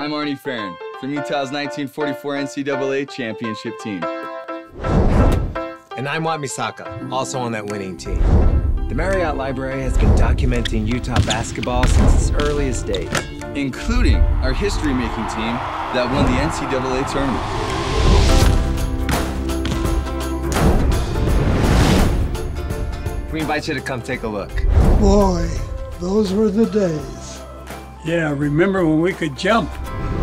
I'm Arnie Farron from Utah's 1944 NCAA Championship team. And I'm Wat Misaka, also on that winning team. The Marriott Library has been documenting Utah basketball since its earliest days, including our history-making team that won the NCAA tournament. We invite you to come take a look. Boy, those were the days. Yeah, remember when we could jump?